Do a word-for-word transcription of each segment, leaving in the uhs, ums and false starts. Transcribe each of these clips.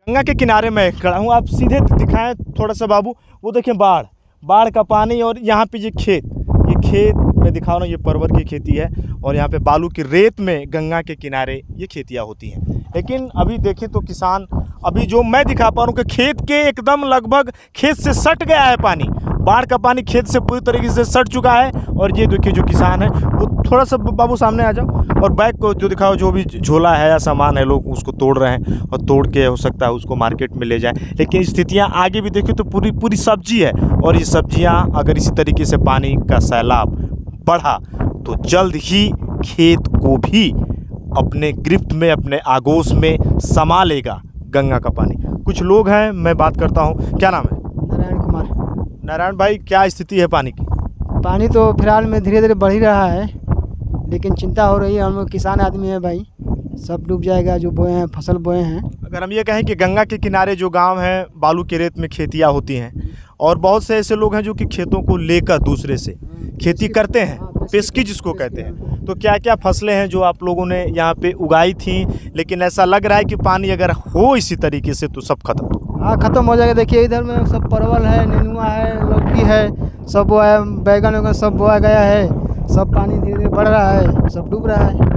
गंगा के किनारे मैं खड़ा हूँ, आप सीधे दिखाएं थोड़ा सा बाबू, वो देखें बाढ़ बाढ़ का पानी, और यहाँ पे ये खेत ये खेत मैं दिखा रहा हूँ, ये परवर की खेती है और यहाँ पे बालू की रेत में गंगा के किनारे ये खेतियाँ होती हैं। लेकिन अभी देखें तो किसान, अभी जो मैं दिखा पा रहा हूँ कि खेत के एकदम लगभग खेत से सट गया है पानी, बाढ़ का पानी खेत से पूरी तरीके से सट चुका है। और ये देखिए जो किसान है वो थोड़ा सा बाबू सामने आ जाओ, और बैग को जो दिखाओ, जो भी झोला है या सामान है लोग उसको तोड़ रहे हैं, और तोड़ के हो सकता है उसको मार्केट में ले जाएं। लेकिन स्थितियां आगे भी देखिए तो पूरी पूरी सब्जी है, और ये सब्जियां अगर इसी तरीके से पानी का सैलाब बढ़ा तो जल्द ही खेत को भी अपने गिरफ्त में, अपने आगोश में समा लेगा गंगा का पानी। कुछ लोग हैं, मैं बात करता हूँ, क्या नाम है? नारायण कुमार। नारायण भाई, क्या स्थिति है पानी की? पानी तो फिलहाल में धीरे धीरे बढ़ ही रहा है, लेकिन चिंता हो रही है। हम लोग किसान आदमी हैं भाई, सब डूब जाएगा जो बोए हैं, फसल बोए हैं। अगर हम ये कहें कि गंगा के किनारे जो गांव हैं, बालू के रेत में खेतियां होती हैं, और बहुत से ऐसे लोग हैं जो कि खेतों को लेकर दूसरे से खेती करते हैं, पेस्की जिसको कहते हैं, तो क्या क्या फसलें हैं जो आप लोगों ने यहाँ पे उगाई थी, लेकिन ऐसा लग रहा है कि पानी अगर हो इसी तरीके से तो सब खत्म? हाँ, ख़त्म हो जाएगा। देखिए इधर में सब परवल है, नेनुआ है, लौकी है, सब बोआ है, बैगन वगैरह सब बोया गया है, सब पानी धीरे धीरे बढ़ रहा है, सब डूब रहा है।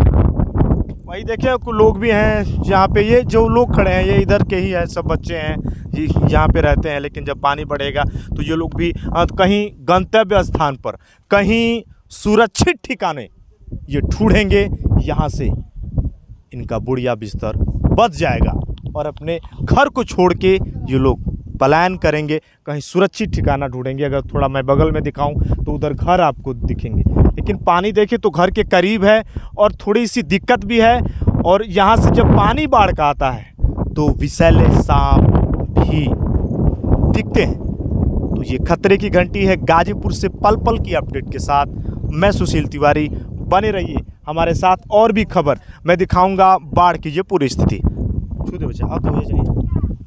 वही देखिए कुछ लोग भी हैं यहाँ पे, ये जो लोग खड़े हैं ये इधर के ही है, सब बच्चे हैं ये यहाँ पे रहते हैं। लेकिन जब पानी बढ़ेगा तो ये लोग भी कहीं गंतव्य स्थान पर, कहीं सुरक्षित ठिकाने ये ढूंढेंगे, यहाँ से इनका बुढ़िया बिस्तर बच जाएगा और अपने घर को छोड़ के ये लोग पलायन करेंगे, कहीं सुरक्षित ठिकाना ढूंढेंगे। अगर थोड़ा मैं बगल में दिखाऊं तो उधर घर आपको दिखेंगे, लेकिन पानी देखिए तो घर के करीब है और थोड़ी सी दिक्कत भी है। और यहाँ से जब पानी बाढ़ का आता है तो विषैले सांप भी दिखते हैं। तो ये खतरे की घंटी है। गाजीपुर से पल पल की अपडेट के साथ मैं सुशील तिवारी, बने रहिए हमारे साथ। और भी खबर मैं दिखाऊंगा, बाढ़ की ये पूरी स्थिति। छू दे बच्चा, आओ तो हो जाइए।